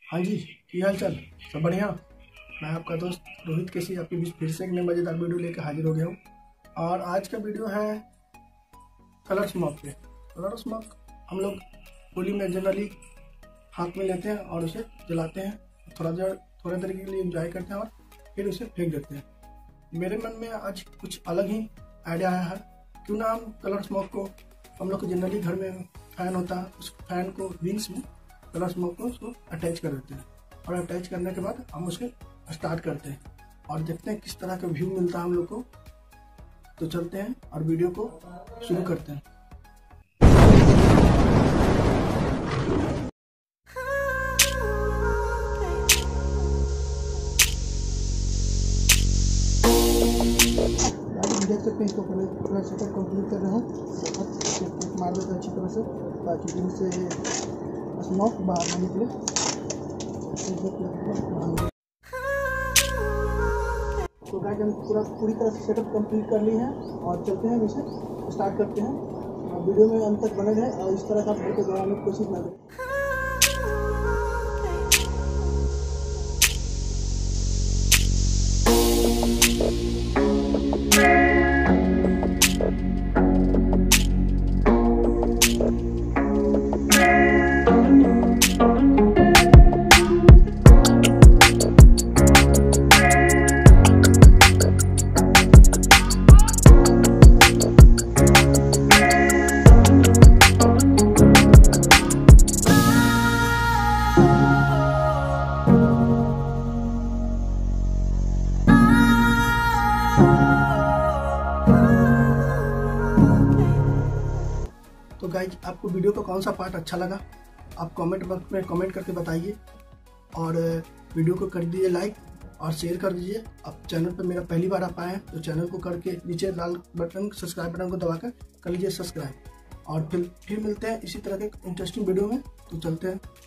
हाँ जी, क्या हाल चाल? सब बढ़िया। मैं आपका दोस्त रोहित केसी आपके बीच फिर से एक नई मज़ेदार वीडियो लेकर हाजिर हो गया हूँ। और आज का वीडियो है कलर स्मोक पे। कलर स्मोक हम लोग होली में जनरली हाथ में लेते हैं और उसे जलाते हैं, थोड़ा देर के लिए एंजॉय करते हैं और फिर उसे फेंक देते हैं। मेरे मन में आज कुछ अलग ही आइडिया आया है। क्यों ना हम कलर स्मोक को, हम लोग को जनरली घर में फैन होता है, उस फैन को विंग्स में कलर स्मोक को उसको अटैच कर देते हैं और अटैच करने के बाद हम उसके स्टार्ट करते हैं और देखते हैं किस तरह का व्यू मिलता है हम लोग को। तो चलते हैं और वीडियो को शुरू करते हैं। देख सकते हैं, इसको पूरा सेटअप कंप्लीट कर रहे हैं। मार देते हैं अच्छी तरह से ताकि इनसे स्मोक बाहर ना निकले। तो गाइस हम पूरी तरह से सेटअप कंप्लीट कर ली है और चलते हैं, इसे स्टार्ट करते हैं। और वीडियो में अंत तक बने रहें और इस तरह का वीडियो बनाने की कोशिश ना करें। तो गाइज आपको वीडियो का कौन सा पार्ट अच्छा लगा आप कमेंट बॉक्स में कमेंट करके बताइए और वीडियो को कर दीजिए लाइक और शेयर कर दीजिए। आप चैनल पर मेरा पहली बार आप आए हैं तो चैनल को करके नीचे लाल बटन सब्सक्राइब बटन को दबाकर कर लीजिए सब्सक्राइब। और फिर मिलते हैं इसी तरह के इंटरेस्टिंग वीडियो में। तो चलते हैं।